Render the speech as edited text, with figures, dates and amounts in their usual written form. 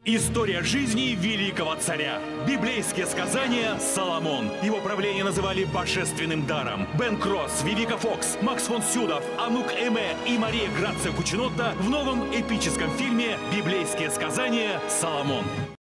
История жизни великого царя. Библейские сказания «Соломон». Его правление называли божественным даром. Бен Кросс, Вивика Фокс, Макс фон Сюдов, Анук Эме и Мария Грация Кучинотта в новом эпическом фильме «Библейские сказания «Соломон».